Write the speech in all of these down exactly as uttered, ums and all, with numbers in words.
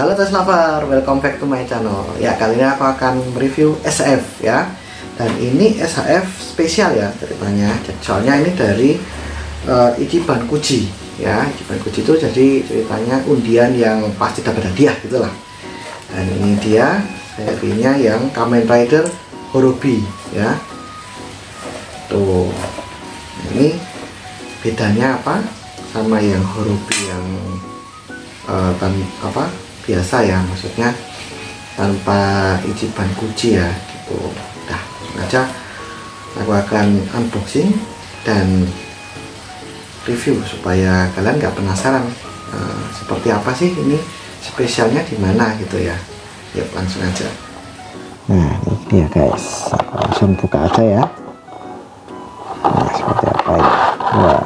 Halo Tes Lover, welcome back to my channel. Ya, kali ini aku akan review S H F ya. Dan ini S H F spesial ya ceritanya. Soalnya ini dari uh, Ichiban Kuji ya. Ichiban Kuji itu jadi ceritanya undian yang pasti dapat hadiah gitulah. Dan ini dia serinya yang Kamen Rider Horobi ya. Tuh. Ini bedanya apa sama yang Horobi yang uh, tan apa? biasa ya, maksudnya tanpa Ichiban Kuji ya gitu. Nah, langsung aja aku akan unboxing dan review supaya kalian nggak penasaran uh, seperti apa sih ini spesialnya di mana gitu ya. Yuk langsung aja. Nah ini dia guys, aku langsung buka aja ya. Nah seperti apa ini? Wah,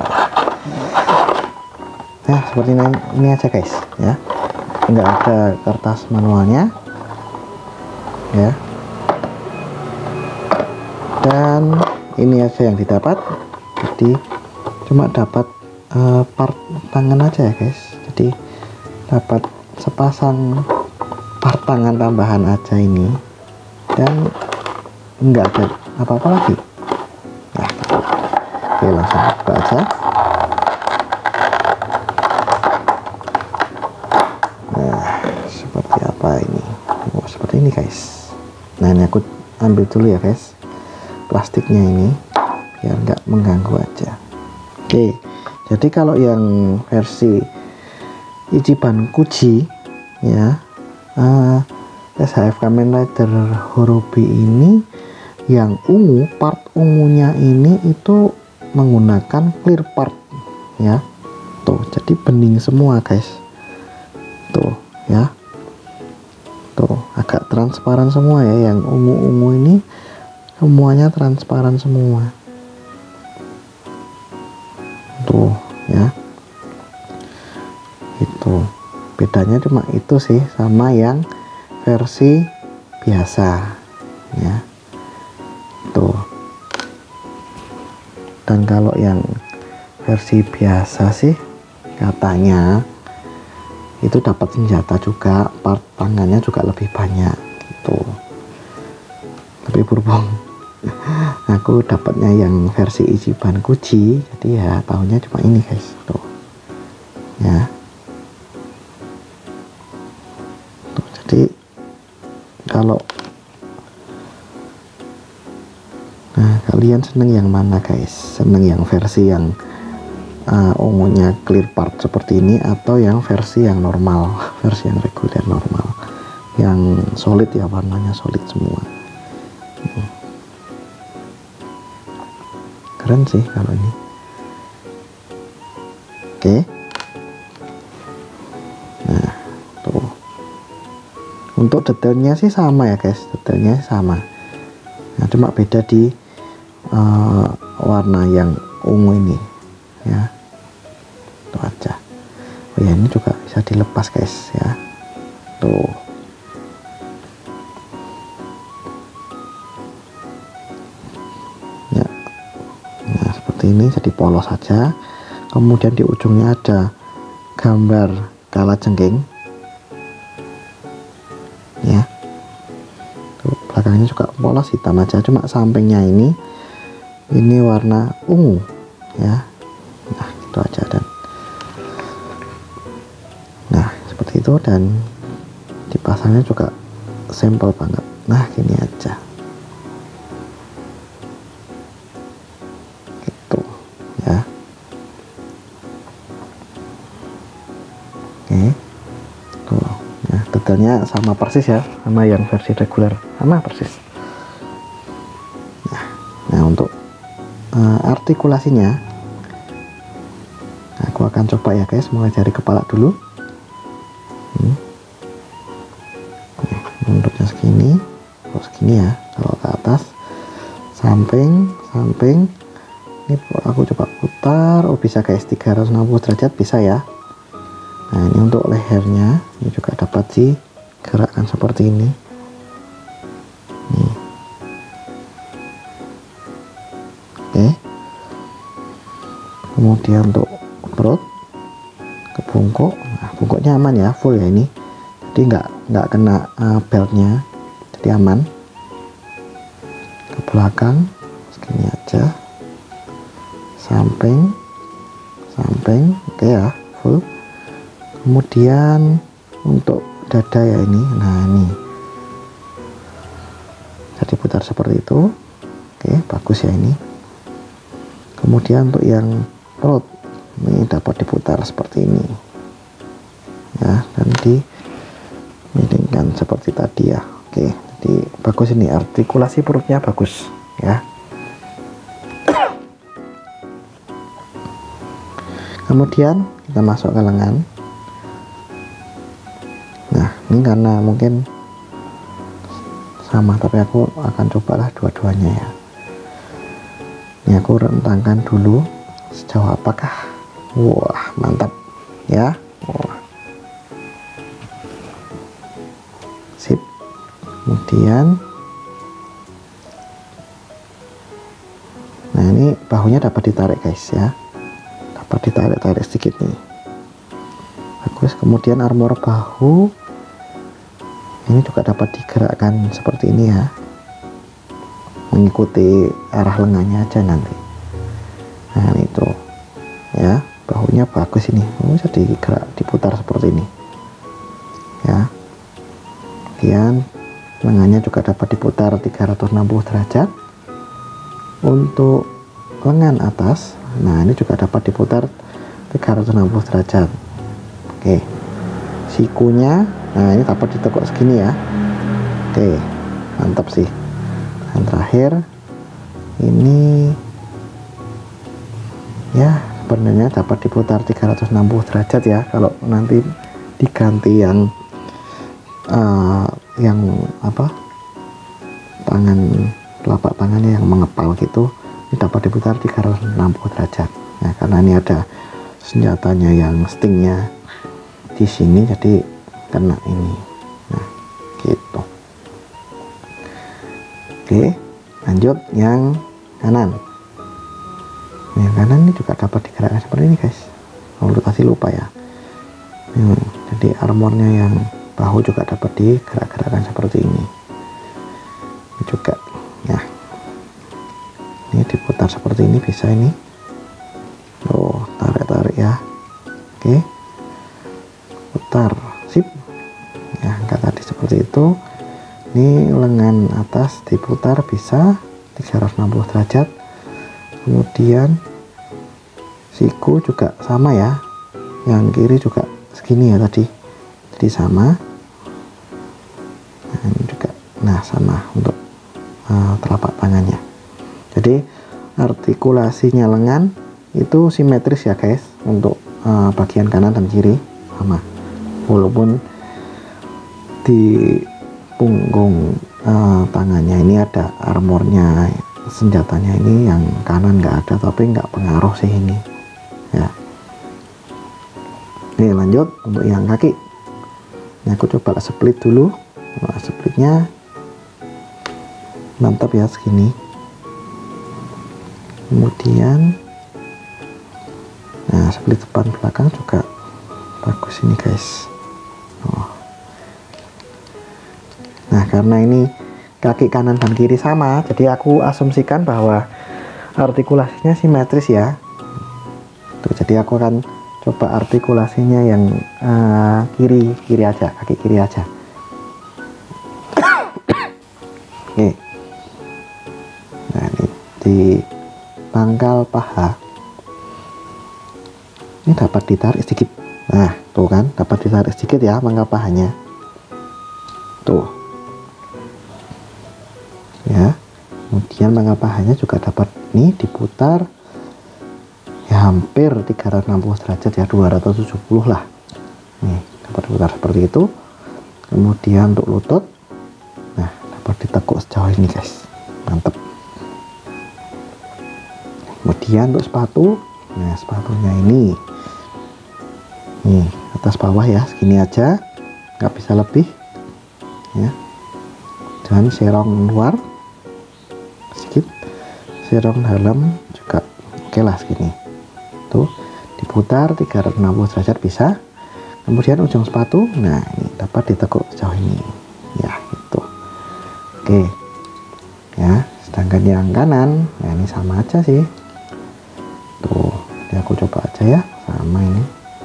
nah seperti ini, ini aja guys ya. Nggak ada kertas manualnya ya, dan ini aja yang didapat. Jadi cuma dapat uh, part tangan aja ya guys. Jadi dapat sepasang part tangan tambahan aja ini, dan nggak ada apa-apa lagi. Nah, oke langsung buka aja. Ini oh, seperti ini guys. Nah ini aku ambil dulu ya guys plastiknya ini biar nggak mengganggu aja. Oke, jadi kalau yang versi Ichiban Kuji ya, uh, S H F Kamen Rider Horobi ini yang ungu, part ungunya ini itu menggunakan clear part ya. Tuh jadi bening semua guys. Tuh ya, tuh agak transparan semua ya. Yang ungu-ungu ini semuanya transparan semua tuh ya. Itu bedanya cuma itu sih sama yang versi biasa ya. Tuh, dan kalau yang versi biasa sih katanya itu dapat senjata juga, part tangannya juga lebih banyak gitu. Tapi berhubung aku dapatnya yang versi Ichiban Kuji, jadi ya tahunya cuma ini guys. Tuh ya. Tuh, jadi kalau nah kalian seneng yang mana guys? Seneng yang versi yang Uh, ungunya clear part seperti ini, atau yang versi yang normal, versi yang reguler normal, yang solid ya, warnanya solid semua. hmm. Keren sih kalau ini. Oke, nah tuh untuk detailnya sih sama ya guys, detailnya sama. Nah cuma beda di uh, warna yang ungu ini ya. Itu aja. Oh ya, ini juga bisa dilepas guys ya. Tuh. Ya. Nah, seperti ini jadi polos saja. Kemudian di ujungnya ada gambar kalajengking. Ya. Tuh, belakangnya juga polos hitam aja, cuma sampingnya ini ini warna ungu ya. Nah itu aja, dan nah seperti itu, dan dipasangnya juga simple banget. Nah gini aja gitu ya. Oke tuh ya, detailnya sama persis ya sama yang versi reguler, sama persis. Nah, nah untuk uh, artikulasinya aku akan coba ya guys, mulai dari kepala dulu. hmm. Mundurnya segini, terus segini ya kalau ke atas, samping samping ini aku coba putar. Oh bisa guys, tiga ratus enam puluh derajat bisa ya. Nah ini untuk lehernya ini juga dapat digerakkan seperti ini nih. Oke, kemudian untuk perut ke bungkuk. Nah, bungkuknya aman ya, full ya ini. jadi nggak nggak kena uh, beltnya, jadi aman. Ke belakang segini aja, samping samping oke ya, full. Kemudian untuk dada ya ini, nah ini jadi putar seperti itu. Oke, bagus ya ini. Kemudian untuk yang perut ini dapat diputar seperti ini ya, dan dimiringkan seperti tadi ya. Oke, jadi bagus ini, artikulasi perutnya bagus ya. Kemudian kita masuk ke lengan. Nah ini karena mungkin sama, tapi aku akan cobalah dua-duanya ya. Ini aku rentangkan dulu sejauh apakah. Wah mantap ya. Wah. Sip. Kemudian nah ini bahunya dapat ditarik guys ya, dapat ditarik-tarik sedikit nih, bagus. Kemudian armor bahu ini juga dapat digerakkan seperti ini ya, mengikuti arah lengannya aja nanti. Nah itu ya, bahunya bagus ini, oh, bisa digerak diputar seperti ini ya. Kemudian lengannya juga dapat diputar tiga ratus enam puluh derajat. Untuk lengan atas, nah ini juga dapat diputar tiga ratus enam puluh derajat. Oke, sikunya nah ini dapat ditekuk segini ya. Oke, mantap sih. Dan terakhir ini ya sebenarnya dapat diputar tiga ratus enam puluh derajat ya, kalau nanti diganti yang uh, yang apa, tangan telapak tangannya yang mengepal gitu, ini dapat diputar tiga ratus enam puluh derajat. Nah karena ini ada senjatanya yang stingnya di sini, jadi kena ini. Nah gitu. Oke, lanjut yang kanan. Yang kanan ini juga dapat digerakkan seperti ini guys. Oh, lu tadi lupa ya. Hmm, jadi armornya yang bahu juga dapat digerak-gerakkan seperti ini. Ini juga ya. Ini diputar seperti ini, bisa ini. Oh, tarik-tarik ya. Oke. Putar. Sip. Ya, angkat tadi seperti itu. Ini lengan atas diputar bisa tiga ratus enam puluh derajat. Kemudian siku juga sama ya, yang kiri juga segini ya tadi, jadi sama. Nah, ini juga nah sama untuk uh, telapak tangannya. Jadi artikulasinya lengan itu simetris ya guys, untuk uh, bagian kanan dan kiri sama, walaupun di punggung uh, tangannya ini ada armornya, senjatanya ini yang kanan nggak ada, tapi nggak pengaruh sih ini ya. Nih lanjut untuk yang kaki. Ini aku coba split dulu. Nah, splitnya mantap ya segini. Kemudian nah split depan belakang juga bagus ini guys. Oh. Nah karena ini kaki kanan dan kiri sama, jadi aku asumsikan bahwa artikulasinya simetris ya. Tuh, jadi aku akan coba artikulasinya yang uh, kiri kiri aja, kaki kiri aja. Oke. Nah ini di pangkal paha ini dapat ditarik sedikit. Nah tuh kan, dapat ditarik sedikit ya pangkal pahanya. Tuh ya. Kemudian pangkal pahanya juga dapat nih diputar ya, hampir tiga ratus enam puluh derajat ya, dua ratus tujuh puluh lah. Nih dapat diputar seperti itu. Kemudian untuk lutut, nah dapat ditekuk sejauh ini guys, mantep. Kemudian untuk sepatu, nah sepatunya ini nih atas bawah ya, segini aja, nggak bisa lebih ya. Dan serong luar sedikit, serong dalam juga oke lah segini. Tuh diputar tiga ratus enam puluh derajat bisa. Kemudian ujung sepatu, nah ini dapat ditekuk sejauh ini ya, itu. Oke ya, sedangkan yang kanan ya ini sama aja sih tuh. Jadi aku coba aja ya, sama ini.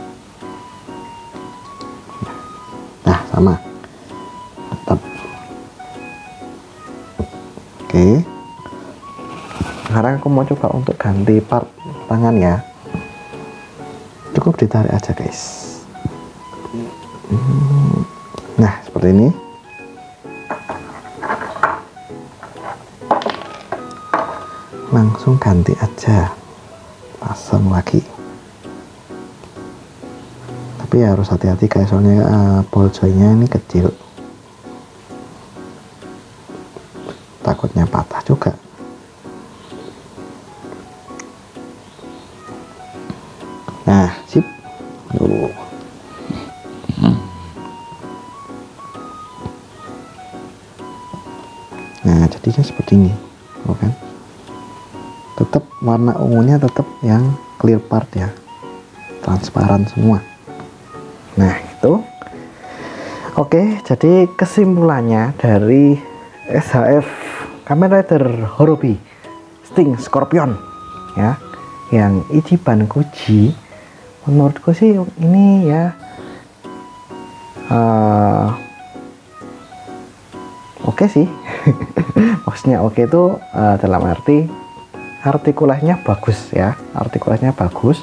Nah sama, tetap. Oke, sekarang aku mau coba untuk ganti part tangan ya. Cukup ditarik aja guys. Nah seperti ini. Langsung ganti aja, pasang lagi. Tapi harus hati-hati guys, soalnya uh, ball jointnya ini kecil, takutnya patah juga. Nah sip dulu. Nah jadinya seperti ini, oh kan? Tetap warna ungunya tetap yang clear part ya, transparan semua. Nah itu oke. Jadi kesimpulannya dari S H F Kamen Rider Horobi Sting Scorpion ya, yang Ichiban Kuji, menurutku sih ini ya uh, oke sih. Maksudnya oke itu uh, dalam arti artikulasinya bagus ya, artikulasinya bagus.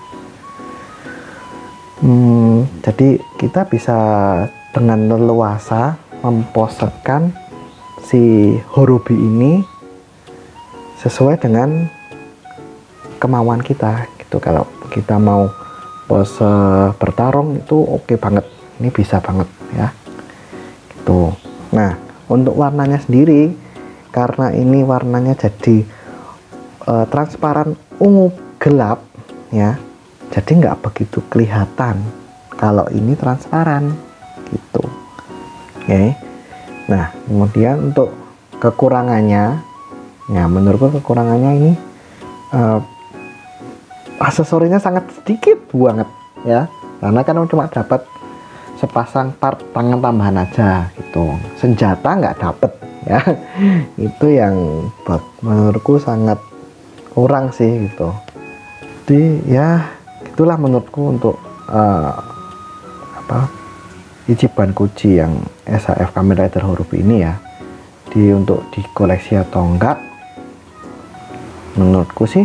Hmm, jadi kita bisa dengan leluasa memposekan si Horobi ini sesuai dengan kemauan kita gitu. Kalau kita mau pose bertarung itu oke banget, ini bisa banget ya gitu. Nah untuk warnanya sendiri, karena ini warnanya jadi Uh, transparan ungu gelap ya, jadi nggak begitu kelihatan kalau ini transparan gitu. Oke okay. Nah kemudian untuk kekurangannya ya, menurutku kekurangannya ini uh, aksesorinya sangat sedikit banget ya, karena kan cuma dapat sepasang part tangan tambahan aja gitu, senjata nggak dapet ya. Itu yang menurutku sangat kurang sih gitu. Jadi ya itulah menurutku untuk uh, apa Ichiban Kuji yang S H F Kamen Rider Horobi ini ya. Di untuk di koleksi atau enggak, menurutku sih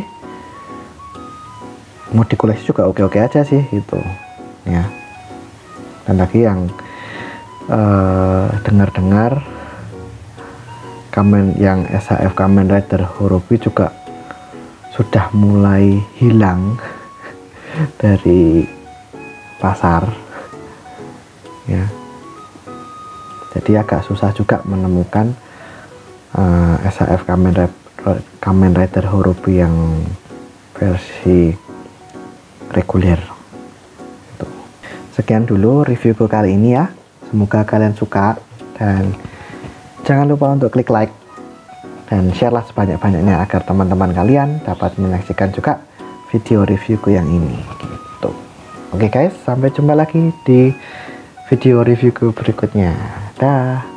mau di koleksi juga oke-oke aja sih gitu ya. Dan lagi yang uh, dengar-dengar Kamen yang S H F Kamen Rider Horobi juga sudah mulai hilang dari pasar ya, jadi agak susah juga menemukan uh, S H F Kamen Rider, Kamen Rider Horobi yang versi reguler gitu. Sekian dulu reviewku kali ini ya, semoga kalian suka, dan jangan lupa untuk klik like dan share lah sebanyak-banyaknya agar teman-teman kalian dapat menyaksikan juga video reviewku yang ini gitu. Oke guys, sampai jumpa lagi di video reviewku berikutnya. Dah.